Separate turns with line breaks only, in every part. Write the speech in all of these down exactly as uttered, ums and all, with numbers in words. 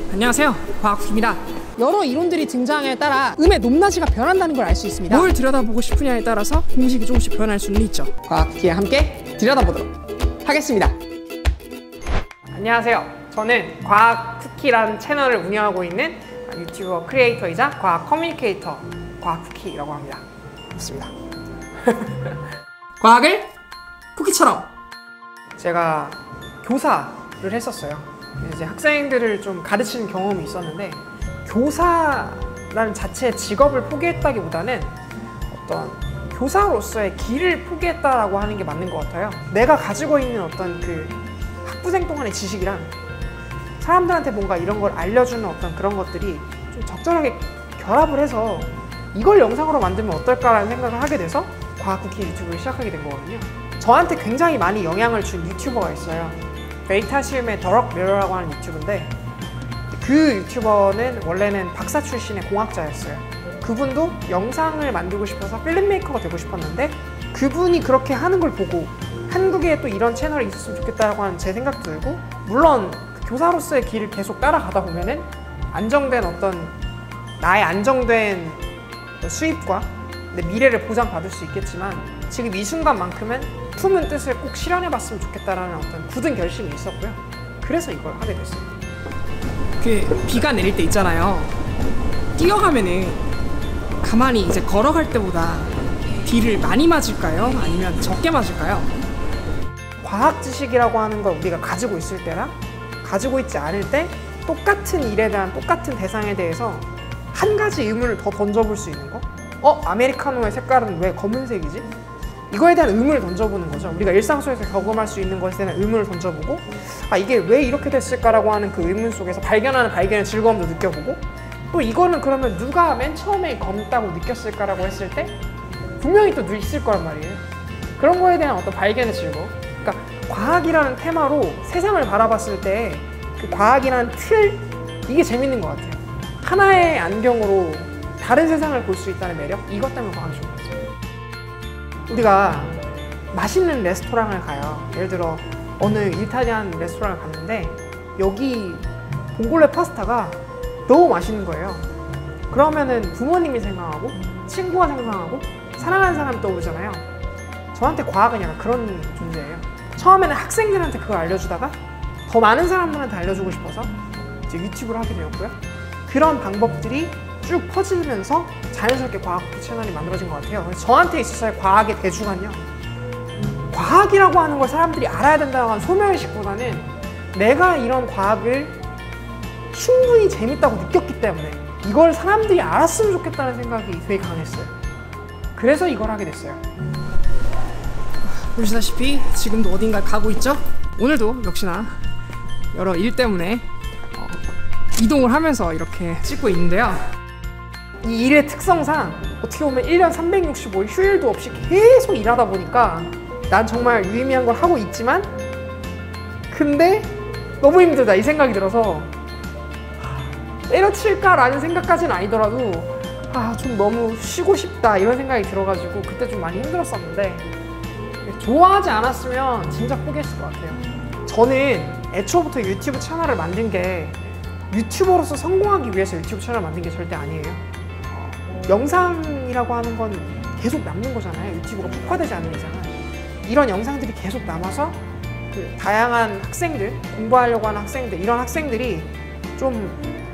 안녕하세요, 과학국입니다.
여러 이론들이 등장에 따라 음의 높낮이가 변한다는 걸 알 수 있습니다.
뭘 들여다보고 싶으냐에 따라서 공식이 조금씩 변할 수는 있죠.
과학국이와 함께 들여다보도록 하겠습니다.
안녕하세요. 저는 과학쿠키라는 채널을 운영하고 있는 유튜버 크리에이터이자 과학 커뮤니케이터 과학쿠키라고 합니다.
좋습니다.
과학을 쿠키처럼.
제가 교사를 했었어요. 이제 학생들을 좀 가르치는 경험이 있었는데, 교사라는 자체의 직업을 포기했다기보다는 어떤 교사로서의 길을 포기했다라고 하는 게 맞는 것 같아요. 내가 가지고 있는 어떤 그 학부생 동안의 지식이랑 사람들한테 뭔가 이런 걸 알려주는 어떤 그런 것들이 좀 적절하게 결합을 해서 이걸 영상으로 만들면 어떨까라는 생각을 하게 돼서 과학쿠키 유튜브를 시작하게 된 거거든요. 저한테 굉장히 많이 영향을 준 유튜버가 있어요. 베이타시움의 더럭 미러라고 하는 유튜브인데, 그 유튜버는 원래는 박사 출신의 공학자였어요. 그분도 영상을 만들고 싶어서 필름메이커가 되고 싶었는데, 그분이 그렇게 하는 걸 보고 한국에 또 이런 채널이 있었으면 좋겠다고 하는 제 생각도 들고, 물론 교사로서의 길을 계속 따라가다 보면은 안정된 어떤 나의 안정된 수입과 내 미래를 보장받을 수 있겠지만, 지금 이 순간만큼은 품은 뜻을 꼭 실현해봤으면 좋겠다라는 어떤 굳은 결심이 있었고요. 그래서 이걸 하게 됐어요.
그 비가 내릴 때 있잖아요. 뛰어가면은 가만히 이제 걸어갈 때보다 비를 많이 맞을까요? 아니면 적게 맞을까요?
과학 지식이라고 하는 걸 우리가 가지고 있을 때랑 가지고 있지 않을 때 똑같은 일에 대한 똑같은 대상에 대해서 한 가지 의문을 더 던져볼 수 있는 거? 어? 아메리카노의 색깔은 왜 검은색이지? 이거에 대한 의문을 던져보는 거죠. 우리가 일상 속에서 경험할 수 있는 것에 대한 의문을 던져보고, 아 이게 왜 이렇게 됐을까라고 하는 그 의문 속에서 발견하는 발견의 즐거움도 느껴보고, 또 이거는 그러면 누가 맨 처음에 검다고 느꼈을까라고 했을 때 분명히 또 있을 거란 말이에요. 그런 거에 대한 어떤 발견의 즐거움. 그러니까 과학이라는 테마로 세상을 바라봤을 때 그 과학이라는 틀, 이게 재밌는 것 같아요. 하나의 안경으로 다른 세상을 볼 수 있다는 매력? 이것 때문에 과학이 좋은 것 같아요. 우리가 맛있는 레스토랑을 가요. 예를 들어 어느 이탈리안 레스토랑을 갔는데 여기 봉골레 파스타가 너무 맛있는 거예요. 그러면은 부모님이 생각하고 친구가 생각하고 사랑하는 사람이 떠오르잖아요. 저한테 과학은 약간 그런 존재예요. 처음에는 학생들한테 그걸 알려주다가 더 많은 사람들한테 알려주고 싶어서 이제 유튜브를 하게 되었고요. 그런 방법들이 쭉 퍼지면서 자연스럽게 과학쿠키 채널이 만들어진 것 같아요. 그래서 저한테 있어서의 과학의 대주관요, 과학이라고 하는 걸 사람들이 알아야 된다고 하는 소명의식보다는 내가 이런 과학을 충분히 재밌다고 느꼈기 때문에 이걸 사람들이 알았으면 좋겠다는 생각이 되게 강했어요. 그래서 이걸 하게 됐어요.
보시다시피 지금도 어딘가 가고 있죠? 오늘도 역시나 여러 일 때문에 어, 이동을 하면서 이렇게 찍고 있는데요.
이 일의 특성상 어떻게 보면 일 년 삼백육십오 일 휴일도 없이 계속 일하다 보니까 난 정말 유의미한 걸 하고 있지만, 근데 너무 힘들다 이 생각이 들어서 때려칠까라는 생각까지는 아니더라도 아 좀 너무 쉬고 싶다 이런 생각이 들어가지고 그때 좀 많이 힘들었었는데, 좋아하지 않았으면 진짜 포기했을 것 같아요. 저는 애초부터 유튜브 채널을 만든 게 유튜버로서 성공하기 위해서 유튜브 채널을 만든 게 절대 아니에요. 영상이라고 하는 건 계속 남는 거잖아요. 유튜브가 폭파되지 않는 이상은. 이런 영상들이 계속 남아서 그 다양한 학생들, 공부하려고 하는 학생들, 이런 학생들이 좀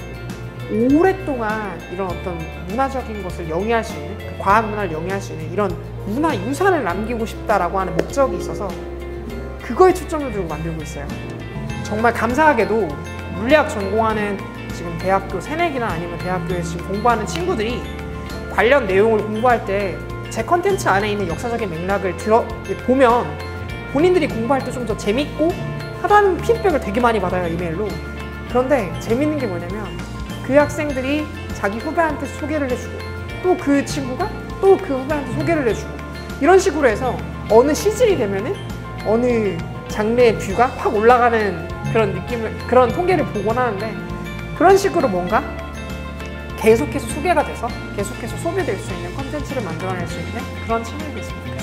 오랫동안 이런 어떤 문화적인 것을 영위할 수 있는, 그 과학 문화를 영위할 수 있는 이런 문화 유산을 남기고 싶다라고 하는 목적이 있어서 그거에 초점을 두고 만들고 있어요. 정말 감사하게도 물리학 전공하는 지금 대학교 새내기나 아니면 대학교에 지금 공부하는 친구들이 관련 내용을 공부할 때 제 컨텐츠 안에 있는 역사적인 맥락을 들어 보면 본인들이 공부할 때 좀 더 재밌고 하다는 피드백을 되게 많이 받아요, 이메일로. 그런데 재밌는 게 뭐냐면 그 학생들이 자기 후배한테 소개를 해주고, 또 그 친구가 또 그 후배한테 소개를 해주고, 이런 식으로 해서 어느 시즌이 되면은 어느 장르의 뷰가 확 올라가는 그런 느낌을, 그런 통계를 보곤 하는데, 그런 식으로 뭔가 계속해서 소개가 돼서 계속해서 소비될 수 있는 컨텐츠를 만들어낼 수 있는 그런 채널이 있습니다.